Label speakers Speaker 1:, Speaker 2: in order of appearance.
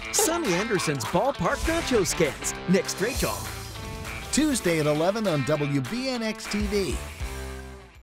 Speaker 1: Sonny Anderson's Ballpark Nacho Skits. Next, Rachael.
Speaker 2: Tuesday at 11 on WBNX-TV.